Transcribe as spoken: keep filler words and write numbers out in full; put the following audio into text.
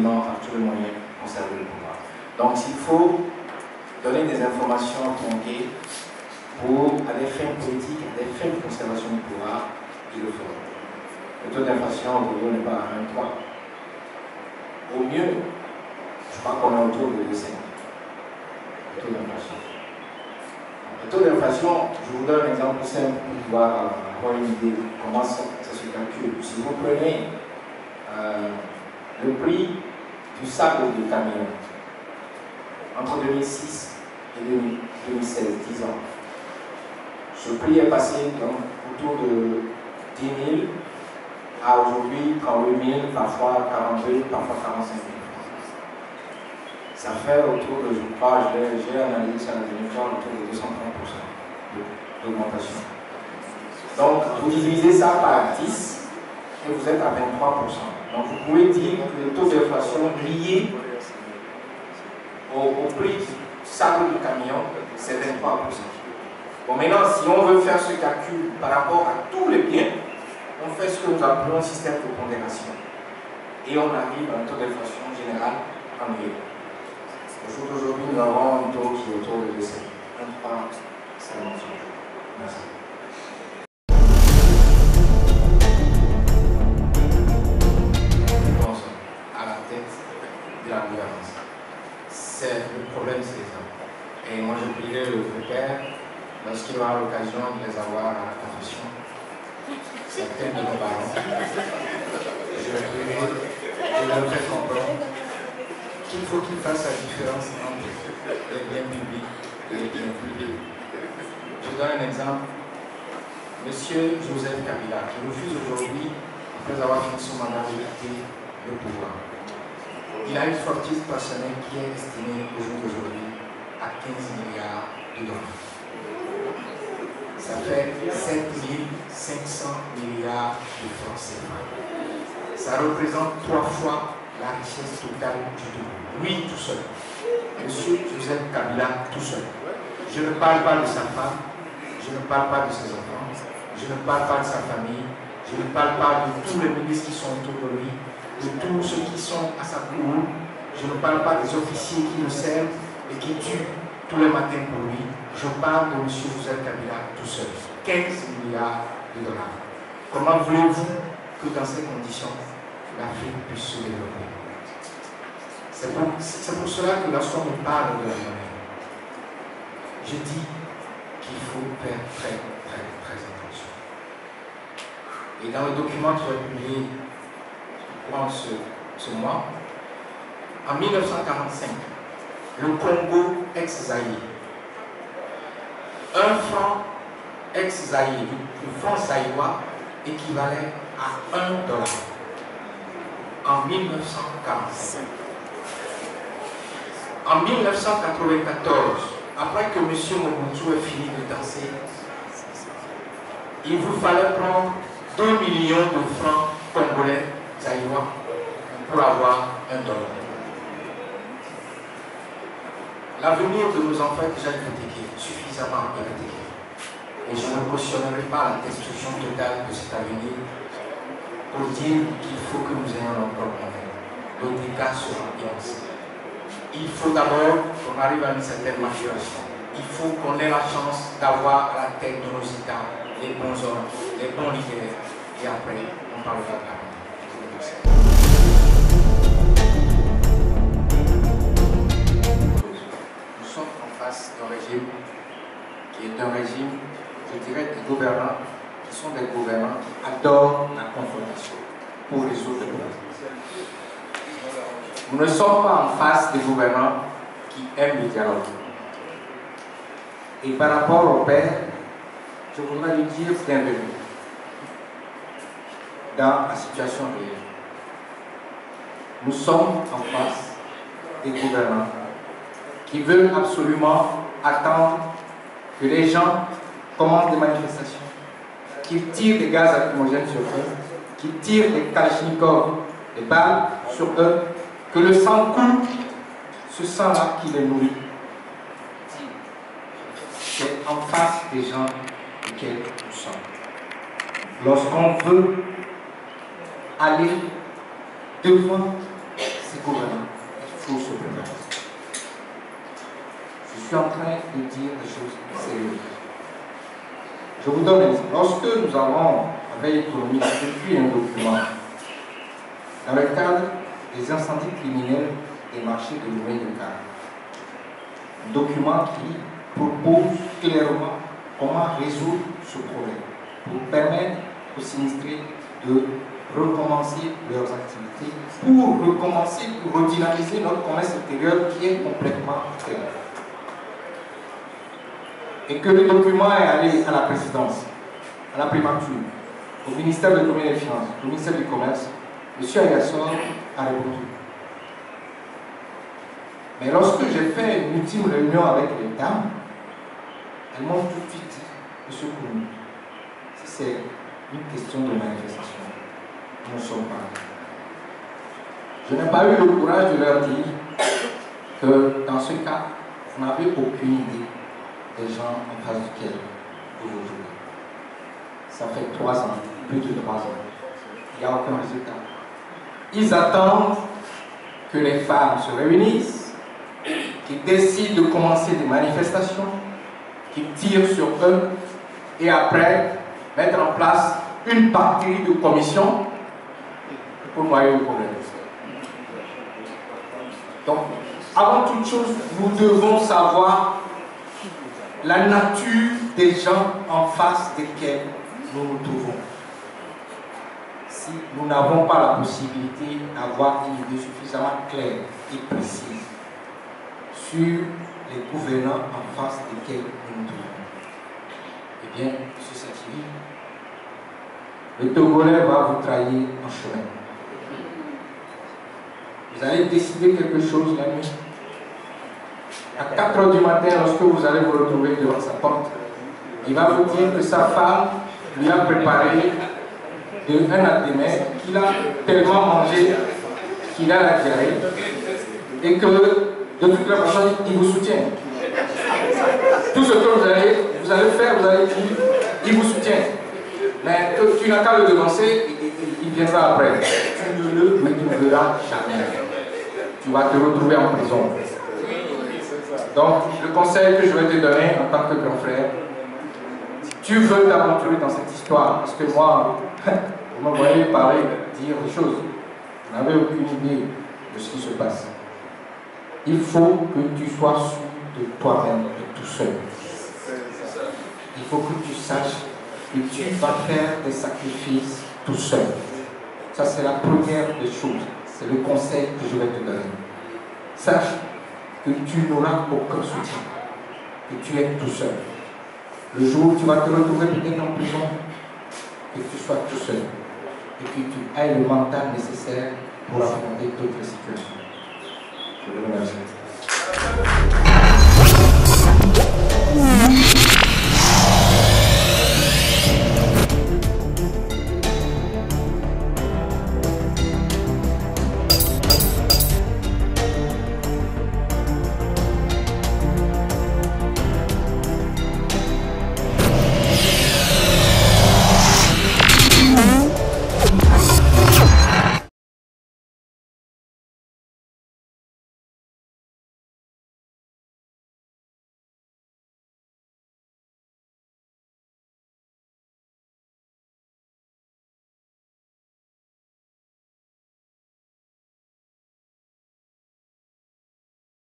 gouvernement par tous les moyens conserver le pouvoir. Donc s'il faut donner des informations tronquées pour, à des fins politiques, à des fins de conservation du pouvoir, ils le feront. Le taux d'inflation au Togo n'est pas à un virgule trois. Au mieux, je crois qu'on est autour de deux virgule cinq. Le taux d'inflation. Le taux d'inflation, je vous donne un exemple simple pour pouvoir avoir une idée de comment ça, ça se calcule. Si vous prenez euh, le prix du sac de camion entre deux mille six et deux mille seize, dix ans, ce prix est passé donc autour de dix mille à aujourd'hui trente-huit mille, parfois quarante-deux, parfois quarante-cinq mille. Ça fait autour de, je crois, j'ai analysé ça dans une fois, autour de deux cent trente pour cent d'augmentation. Donc, vous divisez ça par dix et vous êtes à vingt-trois pour cent. Donc, vous pouvez dire que le taux d'inflation lié au, au prix du sac du camion, c'est vingt-trois pour cent. Bon, maintenant, si on veut faire ce calcul par rapport à tous les biens, on fait ce que nous appelons un système de pondération. Et on arrive à un taux d'inflation général annuel. Aujourd'hui, nous avons un taux qui est autour de deux virgule cinq. C'est la mention. Merci. À la tête de la gouvernance. C'est le problème, c'est ça. Et moi, je prierai le Père, lorsqu'il aura l'occasion de les avoir à la confession, certains de nos parents, je le prierai de leur faire comprendre qu'il faut qu'ils fassent la différence entre les biens publics et les biens privés. Je donne un exemple. Monsieur Joseph Kabila, qui refuse aujourd'hui, après avoir fini son mandat, de quitter le pouvoir. Il a une fortune personnelle qui est estimée au jour d'aujourd'hui à quinze milliards de dollars. Ça fait sept mille cinq cents milliards de francs C F A. Ça représente trois fois la richesse totale du Togo. Lui tout seul. Monsieur Joseph Kabila tout seul. Je ne parle pas de sa femme, je ne parle pas de ses enfants, je ne parle pas de sa famille, je ne parle pas de tous les ministres qui sont autour de lui, de tous ceux qui sont à sa cour, je ne parle pas des officiers qui le servent et qui tuent tous les matins pour lui. Je parle de monsieur Joseph Kabila tout seul. quinze milliards de dollars. Comment voulez-vous que dans ces conditions, l'Afrique puisse se développer? C'est pour, pour cela que lorsqu'on me parle de la monnaie, je dis qu'il faut faire très, très, très attention. Et dans le document qui est publié pendant ce, ce mois, en mille neuf cent quarante-cinq, le Congo ex-Zaïre, un franc ex-Zaïre, le franc zaïrois, équivalait à un dollar en mille neuf cent quarante-cinq. En mille neuf cent quatre-vingt-quatorze, après que M. Mobutu ait fini de danser, il vous fallait prendre deux millions de francs congolais zaïrois pour avoir un dollar. L'avenir de nos enfants est déjà hypothéqué, suffisamment hypothéqué. Et je ne cautionnerai pas la destruction totale de cet avenir pour dire qu'il faut que nous ayons notre propre monnaie. Le dégât sera immense. Il faut d'abord qu'on arrive à une certaine maturation. Il faut qu'on ait la chance d'avoir à la tête de nos États les bons hommes, les bons leaders. Et après, on parlera de la monnaie. Nous sommes en face d'un régime qui est un régime, je dirais, des gouvernants qui sont des gouvernants qui adorent la confrontation pour résoudre les problèmes. Nous ne sommes pas en face des gouvernants qui aiment le dialogue. Et par rapport au père, je voudrais lui dire bienvenue dans la situation réelle. Nous sommes en face des gouvernants qui veulent absolument attendre que les gens commencent des manifestations, qu'ils tirent des gaz lacrymogènes sur eux, qu'ils tirent des kalachnikovs, des balles sur eux, que le sang coule, ce sang-là qui les nourrit. C'est en face des gens auxquels nous sommes. Lorsqu'on veut aller devant ces gouvernants, il faut se préparer. Je suis en train de dire des choses sérieuses. Je vous donne un exemple. Lorsque nous avons, avec l'économie, écrit un document dans le cadre des incendies criminels des marchés de Louvain de Car, un document qui propose clairement comment résoudre ce problème pour permettre aux sinistrés de recommencer leurs activités, pour recommencer, pour redynamiser notre commerce extérieur qui est complètement clair. Et que le document est allé à la présidence, à la primature, au ministère de l'Économie et des Finances, au ministère du Commerce, M. Ayassor a répondu. Mais lorsque j'ai fait une ultime réunion avec les dames, elles m'ont tout de suite dit, M. Kounou, si c'est une question de manifestation, nous ne sommes pas là. Je n'ai pas eu le courage de leur dire que dans ce cas, vous n'avez aucune idée des gens en face duquel vous vous trouvez. Ça fait trois ans, plus de trois ans. Il n'y a aucun résultat. Ils attendent que les femmes se réunissent, qu'ils décident de commencer des manifestations, qu'ils tirent sur eux et après mettre en place une batterie de commissions pour noyer le problème. Donc, avant toute chose, nous devons savoir la nature des gens en face desquels nous nous trouvons. Si nous n'avons pas la possibilité d'avoir une idée suffisamment claire et précise sur les gouvernants en face desquels nous nous trouvons, eh bien, M. Sakivi, le Togolais va vous trahir en chemin. Vous allez décider quelque chose la nuit. À quatre heures du matin, lorsque vous allez vous retrouver devant sa porte, il va vous dire que sa femme lui a préparé de un abdomen qu'il a tellement mangé qu'il a la diarrhée et que de toute la façon il vous soutient. Tout ce que vous allez, vous allez faire, vous allez dire, il vous soutient. Mais que tu n'as qu'à le devancer, il, il viendra après. Tu ne le retrouveras jamais. Tu vas te retrouver en prison. Donc, le conseil que je vais te donner en tant que grand frère, si tu veux t'aventurer dans cette histoire, parce que moi, vous me voyez parler, dire des choses, vous n'avez aucune idée de ce qui se passe. Il faut que tu sois sûr de toi-même, de tout seul. Il faut que tu saches que tu vas faire des sacrifices tout seul. Ça, c'est la première des choses. C'est le conseil que je vais te donner. Sache que tu n'auras aucun soutien, que tu es tout seul. Le jour où tu vas te retrouver peut-être en prison, que tu sois tout seul et que tu aies le mental nécessaire pour affronter toutes les situations. Je vous remercie.